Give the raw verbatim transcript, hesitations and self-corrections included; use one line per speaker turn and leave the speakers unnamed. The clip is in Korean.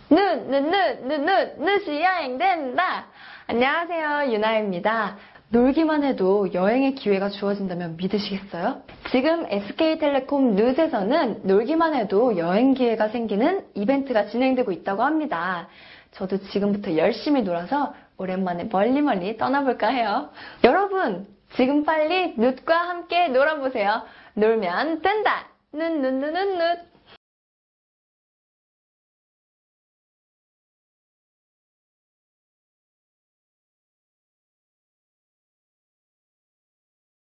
눈, 눈, 눈, 눈, 눈, 눈이 여행된다. 안녕하세요, 유나입니다. 놀기만 해도 여행의 기회가 주어진다면 믿으시겠어요? 지금 에스케이텔레콤 누스에서는 놀기만 해도 여행 기회가 생기는 이벤트가 진행되고 있다고 합니다. 저도 지금부터 열심히 놀아서 오랜만에 멀리 멀리 떠나볼까 해요. 여러분, 지금 빨리 눕과 함께 놀아보세요. 놀면 뜬다. 눈, 눈, 눈, 눈, 눈.